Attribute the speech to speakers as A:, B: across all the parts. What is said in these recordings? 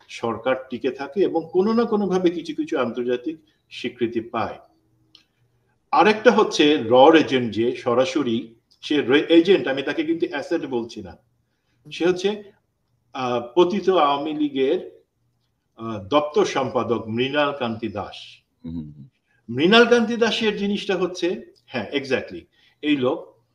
A: সরকার টিকে থাকে এবং কোনো না কোনো ভাবে কিছু কিছু আন্তর্জাতিক স্বীকৃতি পায়। আরেকটা হচ্ছে রর এজেন্ট, যে সরাসরি সে এজেন্ট, আমি তাকে কিন্তু অ্যাসেট বলছি না, সে হচ্ছে পতিত আওয়ামী লীগের দপ্তর সম্পাদক মৃণাল কান্তি দাস। মৃণাল কান্তি দাসের জিনিসটা হচ্ছে, হ্যাঁ এক্স্যাক্টলি, এই লোক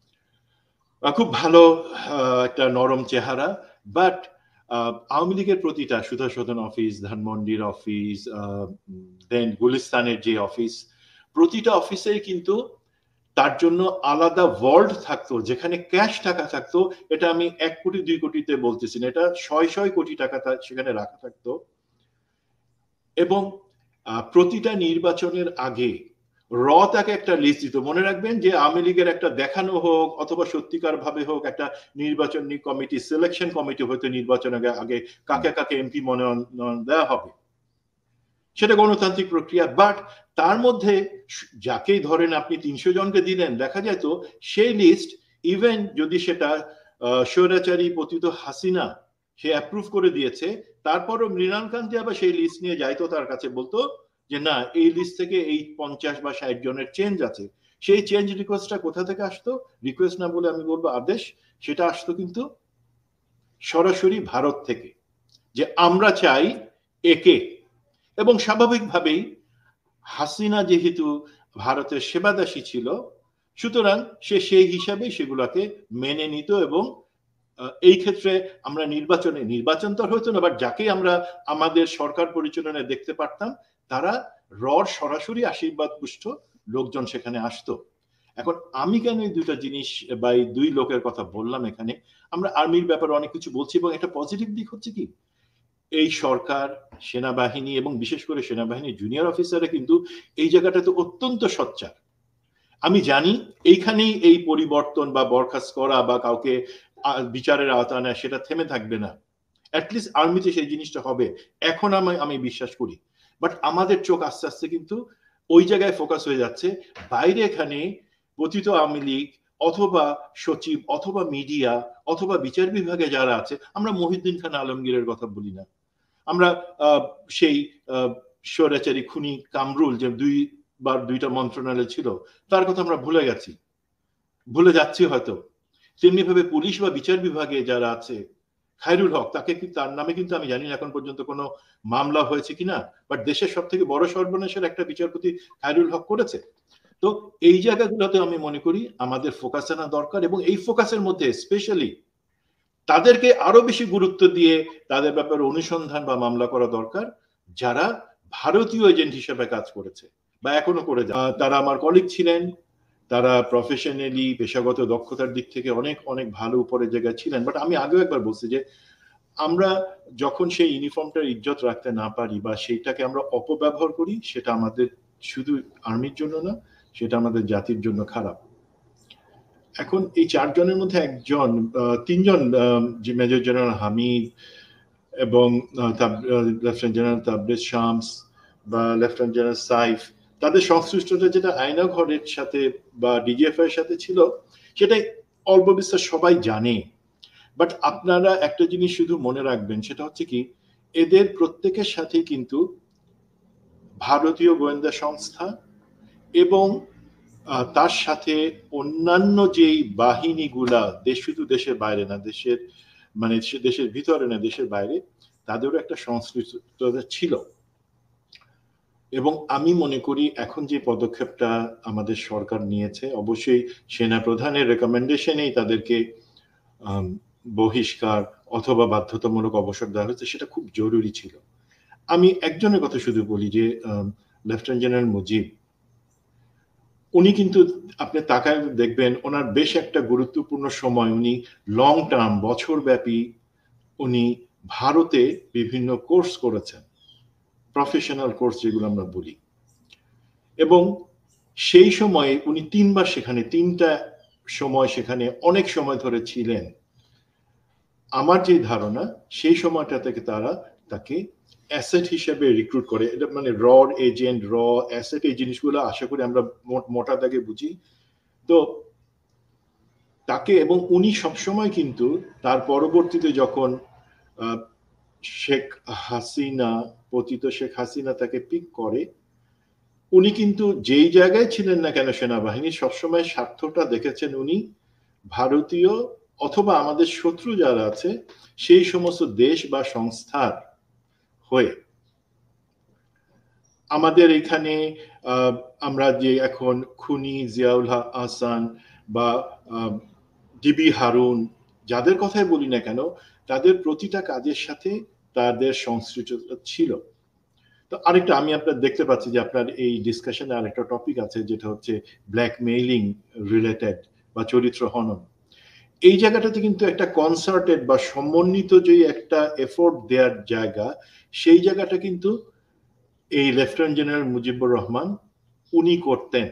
A: খুব ভালো একটা নরম চেহারা, বাট আওয়ামী লীগের প্রতিটা সুধা সদন অফিস, ধানমন্ডির অফিস, দেন গুলিস্তানের যে অফিস, প্রতিটা অফিসে কিন্তু তার জন্য আলাদা ওয়ার্ল্ড থাকতো, যেখানে ক্যাশ টাকা থাকতো। এটা আমি 1 কোটি 2 কোটিতে বলতেছি না, এটা 600 কোটি টাকা সেখানে রাখা থাকতো। এবং প্রতিটা নির্বাচনের আগে র তাকে একটা লিস্ট দিত। মনে রাখবেন যে আওয়ামী লীগের একটা দেখানো হোক অথবা সত্যিকার ভাবে হোক, একটা নির্বাচনী কমিটি, সিলেকশন কমিটি হয়তো নির্বাচনের আগে কাকে কাকে এমপি মনোনয়ন দেওয়া হবে, সেটা গণতান্ত্রিক প্রক্রিয়া। বাট তার মধ্যে যাকেই ধরেন আপনি 300 জনকে দিলেন, দেখা যায় তো সেই লিস্ট, ইভেন যদি সেটা স্বৈরাচারী পতিত হাসিনা সে অ্যাপ্রুভ করে দিয়েছে, তারপরও মৃণাল কান্তি আবার সেই লিস্ট নিয়ে যাইতো তার কাছে, বলতো যে না, এই লিস্ট থেকে এই 50 বা 60 জনের চেঞ্জ আছে। সেই চেঞ্জ রিকোয়েস্টটা কোথা থেকে আসতো? রিকোয়েস্ট না বলে আমি বলবো আদেশ। সেটা আসতো কিন্তু সরাসরি ভারত থেকে, যে আমরা চাই একে। এবং স্বাভাবিকভাবেই হাসিনা যেহেতু ভারতের সেবাদাসী ছিল, সুতরাং সে সেই হিসাবে সেগুলোকে মেনে নিত। এবং এই ক্ষেত্রে আমরা নির্বাচন তো হতো না, বাট যাকে আমরা আমাদের সরকার পরিচালনায় দেখতে পারতাম, তারা রর সরাসরি আশীর্বাদ পুষ্ট লোকজন সেখানে আসতো। এখন আমি কেন এই দুইটা জিনিস বা এই দুই লোকের কথা বললাম এখানে? আমরা আর্মির ব্যাপারে অনেক কিছু বলছি, এবং একটা পজিটিভ দিক হচ্ছে কি, এই সরকার, সেনাবাহিনী এবং বিশেষ করে সেনাবাহিনীর জুনিয়র অফিসাররা কিন্তু এই জায়গাটাতে অত্যন্ত সোচ্চার। আমি জানি এইখানেই এই পরিবর্তন বা বরখাস্ত করা বা কাউকে বিচারের আওতায় আনা সেটা থেমে থাকবে না। অ্যাটলিস্ট আর্মিতে সেই জিনিসটা হবে, এখন আমি বিশ্বাস করি। বাট আমাদের চোখ আস্তে আস্তে কিন্তু ওই জায়গায় ফোকাস হয়ে যাচ্ছে। বাইরে এখানে পতিত আওয়ামী লীগ অথবা সচিব অথবা মিডিয়া অথবা বিচার বিভাগে যারা আছে, আমরা মহিউদ্দিন খান আলমগীরের কথা বলি না, আমরা সেই স্বৈরাচারী খুনি কামরুল, যে 2বার 2টা মন্ত্রণালয় ছিল, তার কথা আমরা ভুলে যাচ্ছি হয়তো। তেমনি ভাবে পুলিশ বা বিচার বিভাগে যারা আছে, খায়রুল হক, তার নামে কিন্তু আমি জানি না এখন পর্যন্ত কোনো মামলা হয়েছে কিনা, বাট দেশের সব থেকে বড় সর্বনাশের একটা বিচারপতি খায়রুল হক করেছে। তো এই জায়গাগুলোতে আমি মনে করি আমাদের ফোকাস আনা দরকার, এবং এই ফোকাসের মধ্যে স্পেশালি তাদেরকে আরো বেশি গুরুত্ব দিয়ে তাদের ব্যাপারে অনুসন্ধান বা মামলা করা দরকার, যারা ভারতীয় এজেন্ট হিসেবে কাজ করেছে বা এখনো করে যায়। তারা আমার কলিগ ছিলেন, তারা প্রফেশনালি পেশাগত দক্ষতার দিক থেকে অনেক অনেক ভালো উপরের জায়গায় ছিলেন। বাট আমি আগেও একবার বলছি যে আমরা যখন সেই ইউনিফর্মটার ইজ্জত রাখতে না পারি বা সেইটাকে আমরা অপব্যবহার করি, সেটা আমাদের শুধু আর্মির জন্য না, সেটা আমাদের জাতির জন্য খারাপ। এখন এই 4 জনের মধ্যে 3জন, যে মেজর জেনারেল হামিদ এবং লেফটেন্যান্ট জেনারেল তাবরেজ শামস বা লেফটেন্যান্ট জেনারেল সাইফ, তাদের সংশ্লিষ্টতা যেটা আয়না ঘরের সাথে বা ডিজিএফ এর সাথে ছিল, সেটাই অল্প বিস্তর সবাই জানে। বাট আপনারা একটা জিনিস শুধু মনে রাখবেন, সেটা হচ্ছে কি, এদের প্রত্যেকের সাথে কিন্তু ভারতীয় গোয়েন্দা সংস্থা এবং তার সাথে অন্যান্য যেই বাহিনীগুলা, শুধু দেশের বাইরে না, দেশের ভিতরে না, দেশের বাইরে, তাদেরও একটা সংশ্লিষ্টতা ছিল। এবং আমি মনে করি এখন যে পদক্ষেপটা আমাদের সরকার নিয়েছে, অবশ্যই সেনা প্রধানের রেকমেন্ডেশনেই তাদেরকে বহিষ্কার অথবা বাধ্যতামূলক অবসর দেওয়া হয়েছে, সেটা খুব জরুরি ছিল। আমি একজনের কথা শুধু বলি, যে লেফটেন্যান্ট জেনারেল মুজিব, উনি কিন্তু আপনি তাকায় দেখবেন ওনার বেশ একটা গুরুত্বপূর্ণ সময়, উনি লং টার্ম, বছর ব্যাপী উনি ভারতে বিভিন্ন কোর্স করেছেন, প্রফেশনাল কোর্স যেগুলো আমরা বলি। এবং সেই সময়ে উনি 3বার সেখানে, 3টা সময় সেখানে অনেক সময় ধরে ছিলেন। আমার যে ধারণা, সেই সময়টা থেকে তারা তাকে অ্যাসেট হিসেবে রিক্রুট করে। এটা মানে এজেন্ট, অ্যাসেট, এই জিনিসগুলো আশা করি আমরা মোটা দাগে বুঝি। তো তাকে, এবং উনি সবসময় কিন্তু তার পরবর্তীতে যখন শেখ হাসিনা, পতিত শেখ হাসিনা তাকে পিক করে, উনি কিন্তু যেই জায়গায় ছিলেন না কেন সেনাবাহিনীর সবসময় স্বার্থটা দেখেছেন উনি ভারতীয় অথবা আমাদের শত্রু যারা আছে সেই সমস্ত দেশ বা সংস্থার হয়ে। আমাদের এখানে আমরা যে এখন খুনি জিয়াউল হাসান বা ডিবি হারুন যাদের কথাই বলি না কেন, তাদের প্রতিটা কাজের সাথে তাদের সংশ্লিষ্টতা ছিল। তো আরেকটা আমি আপনার দেখতে পাচ্ছি যে আপনার এই ডিসকাশনে আরেকটা টপিক আছে যেটা হচ্ছে ব্ল্যাকমেইলিং রিলেটেড বা চরিত্র হনন। এই জায়গাটাতে কিন্তু একটা কনসার্টেড বা সমন্বিত যে একটা এফোর্ট দেওয়ার জায়গা, সেই জায়গাটা কিন্তু এই লেফটেন্যান্ট জেনারেল মুজিবুর রহমান উনি করতেন।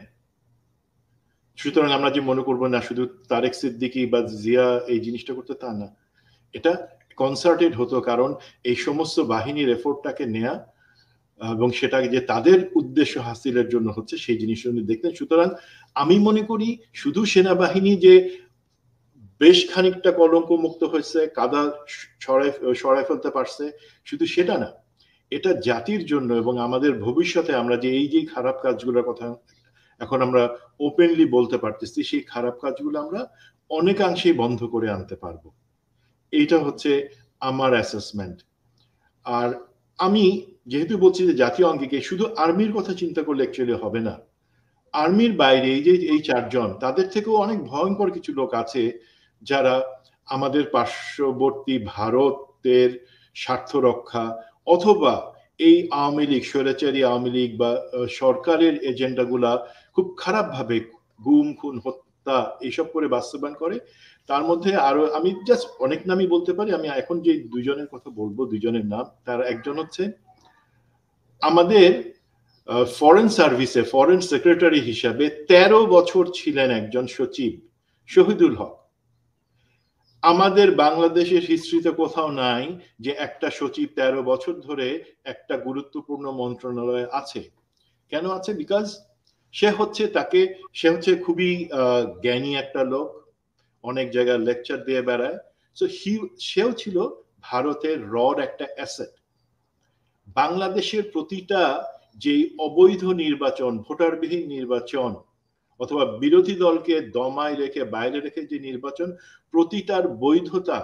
A: সুতরাং আমরা যে মনে করবো না শুধু তারেক সিদ্দিকী বা জিয়া এই জিনিসটা করতে, তা না, এটা কনসার্টেড হতো, কারণ এই সমস্ত বাহিনীর এফোর্টটাকে নেয়া এবং সেটা যে তাদের উদ্দেশ্য হাসিলের জন্য হচ্ছে সেই জিনিসটা উনি দেখতেন। সুতরাং আমি মনে করি শুধু সেনাবাহিনী যে বেশ খানিকটা কলঙ্ক মুক্ত হয়েছে, কাদা সরাই ফেলতে পারছে, শুধু সেটা না, এটা জাতির জন্য এবং আমাদের ভবিষ্যতে আমরা যে এই যে খারাপ কাজগুলোর কথা এখন আমরা ওপেনলি বলতে পারতেছি, সেই খারাপ কাজগুলো আমরা অনেকাংশেই বন্ধ করে আনতে পারবো। এইটা হচ্ছে আমার অ্যাসেসমেন্ট। আর আমি যেহেতু বলছি যে জাতীয় অঙ্গিকে শুধু আর্মির কথা চিন্তা করলে অ্যাকচুয়ালি হবে না। আর্মির বাইরে এই যে এই চারজন, তাদের থেকেও অনেক ভয়ঙ্কর কিছু লোক আছে যারা আমাদের পার্শ্ববর্তী ভারতের স্বার্থ রক্ষা অথবা এই আওয়ামী লীগ, স্বৈরাচারী আওয়ামী লীগ বা সরকারের এজেন্ডাগুলা খুব খারাপভাবে গুম খুন হত্যা এইসব করে বাস্তবায়ন করে। তার মধ্যে আরো আমি জাস্ট অনেক নামই বলতে পারি, আমি এখন যে দুইজনের কথা বলবো, দুইজনের নাম, তার একজন হচ্ছে আমাদের ফরেন সার্ভিসে ফরেন সেক্রেটারি হিসাবে 13 বছর ছিলেন একজন সচিব, শহীদুল হক। আমাদের বাংলাদেশের হিস্ট্রিতে কোথাও নাই যে একটা সচিব 13 বছর ধরে একটা গুরুত্বপূর্ণ মন্ত্রণালয়ে আছে। কেন আছে? বিকজ সে হচ্ছে খুবই জ্ঞানী একটা লোক, অনেক জায়গায় লেকচার দিয়ে বেড়ায়। সো সেও ছিল ভারতের রড একটা অ্যাসেট। বাংলাদেশের প্রতিটা যে অবৈধ নির্বাচন, ভোটারবিহীন নির্বাচন অথবা বিরোধী দলকে দমায় রেখে বাইরে রেখে যে নির্বাচন, প্রতিটার বৈধতা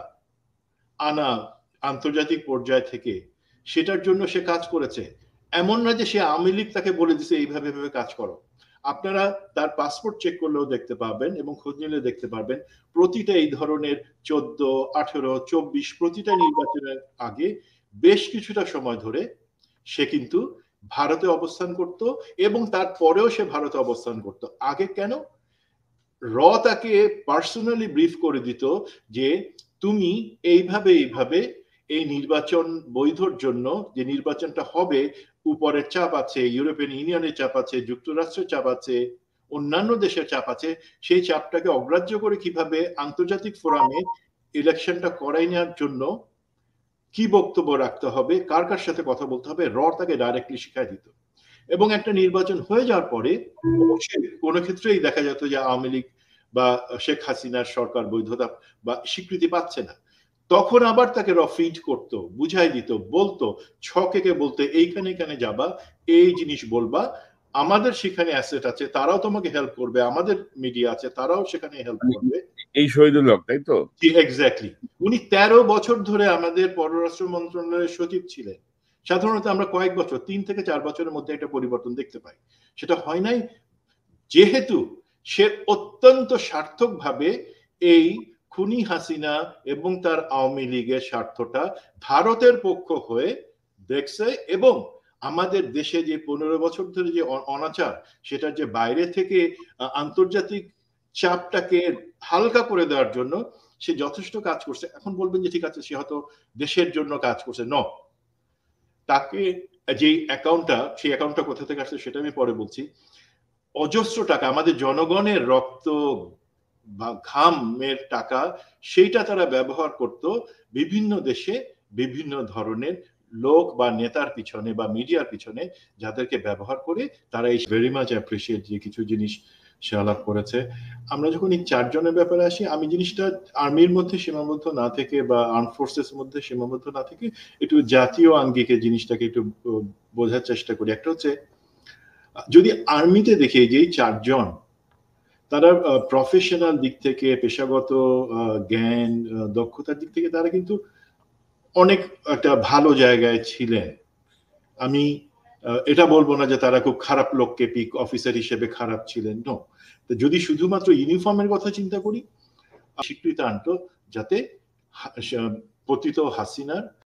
A: আনা আন্তর্জাতিক পর্যায় থেকে, সেটার জন্য সে কাজ করেছে। এমন না যে সে আওয়ামী লীগ তাকে বলে দিছে এইভাবে এভাবে কাজ করো। আপনারা তার পাসপোর্ট চেক করলেও দেখতে পাবেন এবং খোঁজ নিলে দেখতে পারবেন প্রতিটা এই ধরনের 14, 18, 24 প্রতিটা নির্বাচনের আগে বেশ কিছুটা সময় ধরে সে কিন্তু ভারতে অবস্থান করত এবং তারপরেও সে ভারতে অবস্থান করত। আগে কেন? র তাকে পার্সোনালি ব্রিফ করে দিত যে তুমি এইভাবে এই নির্বাচন বৈধর জন্য, যে নির্বাচনটা হবে, উপরের চাপ আছে, ইউরোপিয়ান ইউনিয়নের চাপ আছে, যুক্তরাষ্ট্রের চাপ আছে, অন্যান্য দেশের চাপ আছে, সেই চাপটাকে অগ্রাহ্য করে কিভাবে আন্তর্জাতিক ফোরামে ইলেকশনটা করাই নেওয়ার জন্য কি বক্তব্য রাখতে হবে, কার কার সাথে কথা বলতে হবে, র তাকে ডাইরেক্টলি শিখাই দিত। এবং একটা নির্বাচন হয়ে যাওয়ার পরে অবশ্যই কোনো ক্ষেত্রেই দেখা যেত যে আওয়ামী লীগ বা শেখ হাসিনার সরকার বৈধতা বা স্বীকৃতি পাচ্ছে না, তখন আবার তাকে ফিড করতো, বুঝাই দিত, বলতো, ছকে বলতে এইখানে এখানে যাবা, এই জিনিস বলবা, আমাদের সেখানে অ্যাসেট আছে, তারাও তোমাকে হেল্প করবে, আমাদের মিডিয়া আছে, তারাও সেখানে হেল্প করবে।
B: এই শহীদুল হক, তাই তো?
A: এক্স্যাক্টলি। উনি 13 বছর ধরে আমাদের পররাষ্ট্র মন্ত্রণালয়ের সচিব ছিলেন। সাধারণত আমরা কয়েক বছর, 3 থেকে 4 বছরের মধ্যে একটা পরিবর্তন দেখতে পাই, সেটা হয় নাই যেহেতু সে অত্যন্ত সার্থকভাবে এই খুনি হাসিনা এবং তার আওয়ামী লীগের স্বার্থটা ভারতের পক্ষ হয়ে দেখছে এবং আমাদের দেশে যে 15 বছর ধরে যে অনাচার, সেটার যে বাইরে থেকে আন্তর্জাতিক চাপটাকে হালকা করে দেওয়ার জন্য সে যথেষ্ট কাজ করছে। এখন বলবেন যে ঠিক আছে, সে হয়তো দেশের জন্য কাজ করছে, ন, তাকে যে অ্যাকাউন্টটা, সেই অ্যাকাউন্টটা কোথা থেকে আসছে সেটা আমি পরে বলছি। অজস্র টাকা, আমাদের জনগণের রক্ত বা ঘামের টাকা, সেইটা তারা ব্যবহার করত বিভিন্ন দেশে বিভিন্ন ধরনের লোক বা নেতার পিছনে বা মিডিয়ার পিছনে, যাদেরকে ব্যবহার করে তারা এই ভেরি মাচ অ্যাপ্রিসিয়েট যে কিছু জিনিস সে আলাপ করেছে। আমরা যখন এই ৪ জনের ব্যাপারে আসি, আমি জিনিসটা আর্মির মধ্যে সীমাবদ্ধ না থেকে বা আর্ম ফোর্সেস মধ্যে সীমাবদ্ধ না থেকে একটু জাতীয় আঙ্গিকে জিনিসটাকে একটু বোঝার চেষ্টা করি। একটা হচ্ছে, যদি আর্মিতে দেখি যে এই ৪ জন তারা প্রফেশনাল দিক থেকে, পেশাগত জ্ঞান, দক্ষতার দিক থেকে তারা কিন্তু অনেক একটা ভালো জায়গায় ছিলেন। আমি এটা বলবো না যে তারা খুব খারাপ লোককে পিক অফিসার হিসেবে খারাপ ছিলেন, নো। যদি শুধুমাত্র ইউনিফর্মের কথা চিন্তা করি, স্বীকৃতি আনতো যাতে পতিত হাসিনার